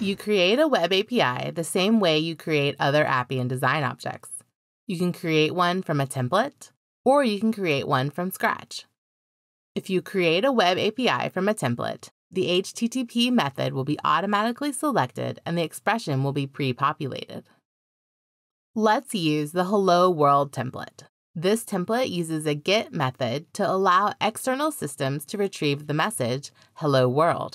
You create a web API the same way you create other Appian design objects. You can create one from a template, or you can create one from scratch. If you create a web API from a template, the HTTP method will be automatically selected and the expression will be pre-populated. Let's use the Hello World template. This template uses a get method to allow external systems to retrieve the message, Hello World.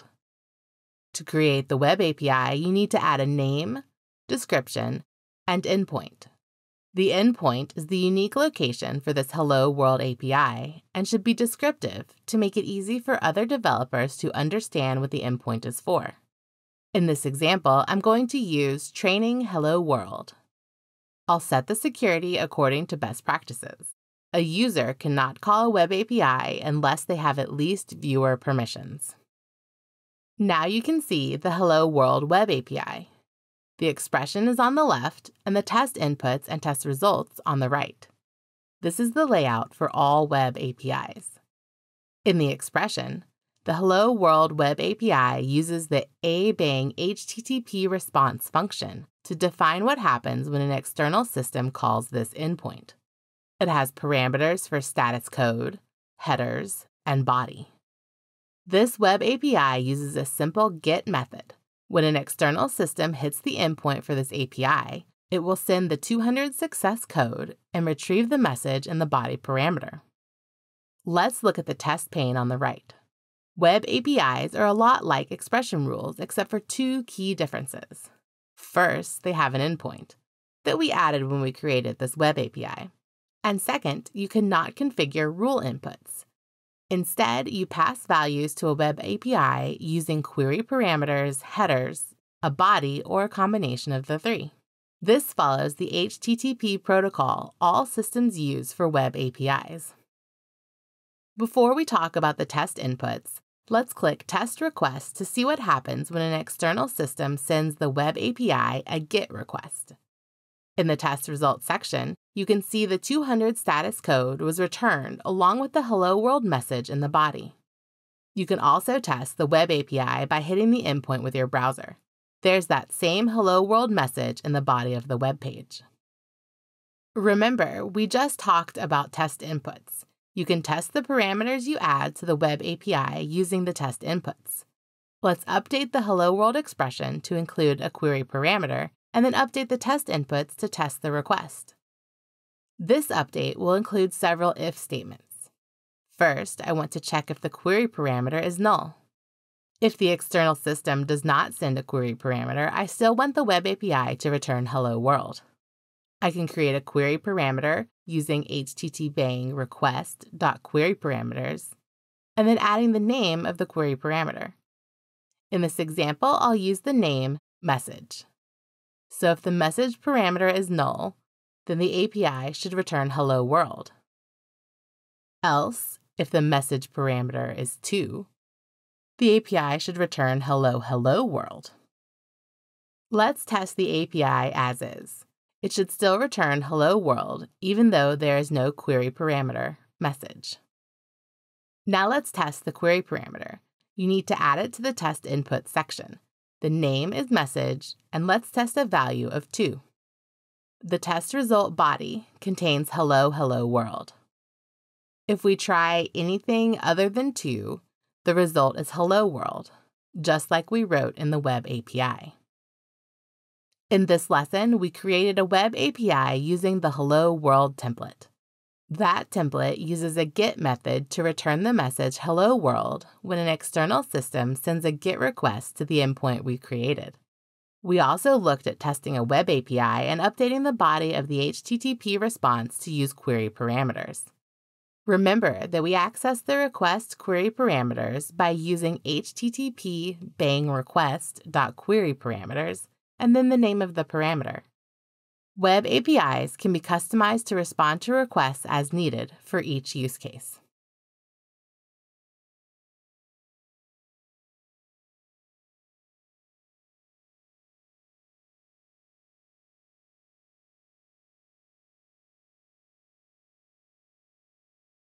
To create the web API, you need to add a name, description, and endpoint. The endpoint is the unique location for this Hello World API and should be descriptive to make it easy for other developers to understand what the endpoint is for. In this example, I'm going to use training Hello World. I'll set the security according to best practices. A user cannot call a web API unless they have at least viewer permissions. Now you can see the Hello World web API. The expression is on the left and the test inputs and test results on the right. This is the layout for all web APIs. In the expression, the Hello World web API uses the abang HTTP response function to define what happens when an external system calls this endpoint. It has parameters for status code, headers, and body. This web API uses a simple get method. When an external system hits the endpoint for this API, it will send the 200 success code and retrieve the message in the body parameter. Let's look at the test pane on the right. Web APIs are a lot like expression rules except for two key differences. First, they have an endpoint that we added when we created this web API. And second, you cannot configure rule inputs. Instead, you pass values to a web API using query parameters, headers, a body, or a combination of the three. This follows the HTTP protocol all systems use for web APIs. Before we talk about the test inputs, let's click Test Request to see what happens when an external system sends the web API a GET request. In the test results section, you can see the 200 status code was returned along with the Hello World message in the body. You can also test the web API by hitting the endpoint with your browser. There's that same Hello World message in the body of the web page. Remember, we just talked about test inputs. You can test the parameters you add to the web API using the test inputs. Let's update the Hello World expression to include a query parameter and then update the test inputs to test the request. This update will include several if statements. First, I want to check if the query parameter is null. If the external system does not send a query parameter, I still want the web API to return Hello World. I can create a query parameter using http request.queryParameters and then adding the name of the query parameter. In this example, I'll use the name message. So if the message parameter is null, then the API should return Hello World. Else, if the message parameter is 2, the API should return Hello World. Let's test the API as is. It should still return Hello World even though there is no query parameter message. Now let's test the query parameter. You need to add it to the test input section. The name is message, and let's test a value of 2. The test result body contains Hello World. If we try anything other than 2, the result is Hello World, just like we wrote in the web API. In this lesson, we created a web API using the Hello World template. That template uses a get method to return the message Hello World when an external system sends a GET request to the endpoint we created. We also looked at testing a web API and updating the body of the HTTP response to use query parameters. Remember that we access the request query parameters by using http bang request.queryParameters and then the name of the parameter. Web APIs can be customized to respond to requests as needed for each use case.